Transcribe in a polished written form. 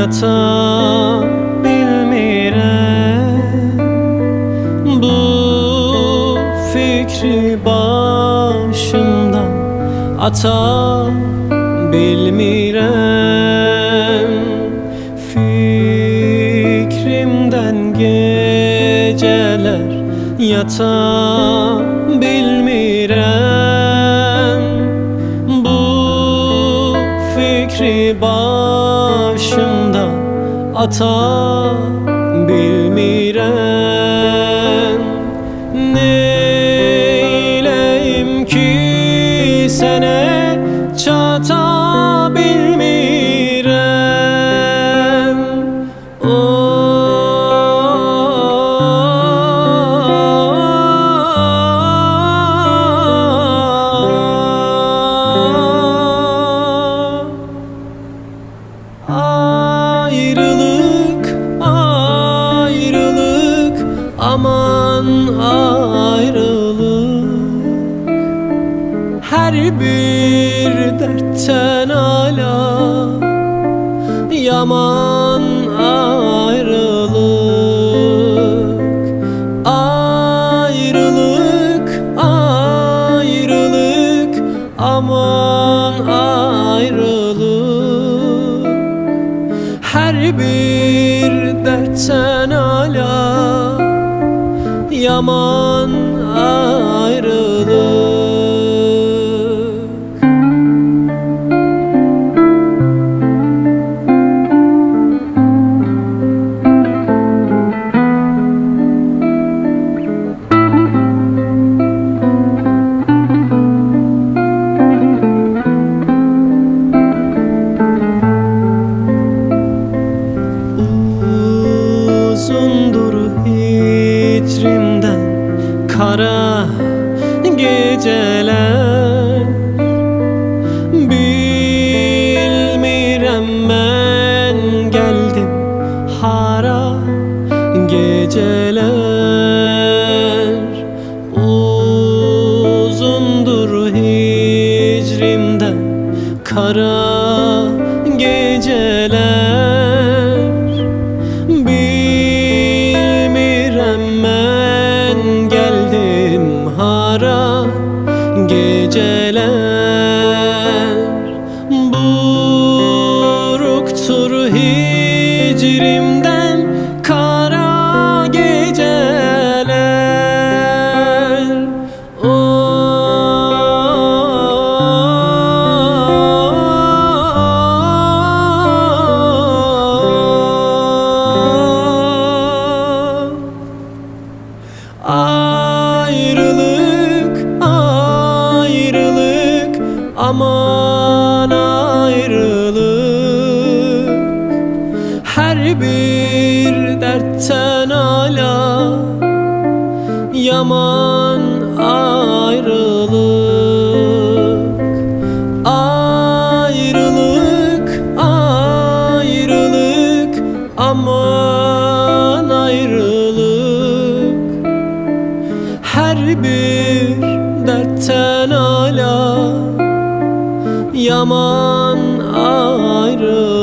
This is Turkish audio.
yata bilmirəm, bu fikri başımdan ata bilmirəm. Fikrimdən geceler yata bilmirəm, bu fikri başımdan ata bilmirəm. Neyleyim ki sene çata bilmirəm. Ayrılık, ayrılık, aman ayrılık. Her bir dertten ala yaman ayrılık. Ayrılık, ayrılık, aman ayrılık. Her bir dertten ala yaman ayrılık. Uzundur hicrimden kara geceler, bilmirəm mən geldim hara geceler. Uzundur hicrimden kara geceler, bilmirəm mən geldim hara geceler. Buruktur hicrimden kara geceler. Ayrılık, ayrılık, aman ayrılık. Her bir dertten ala yaman ayrılık. Ayrılık, ayrılık, aman ayrılık. Her bir dertten ala yaman ayrılık.